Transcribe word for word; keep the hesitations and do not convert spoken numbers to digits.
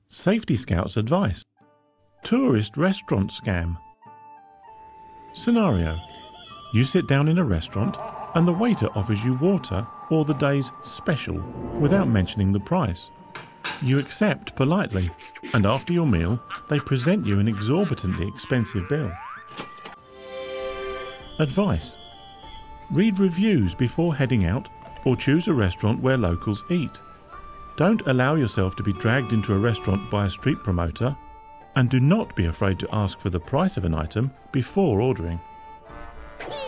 Safety Scouts advice. Tourist restaurant scam. Scenario. You sit down in a restaurant and the waiter offers you water or the day's special without mentioning the price. You accept politely, and after your meal, they present you an exorbitantly expensive bill. Advice. Read reviews before heading out or choose a restaurant where locals eat. Don't allow yourself to be dragged into a restaurant by a street promoter, and do not be afraid to ask for the price of an item before ordering.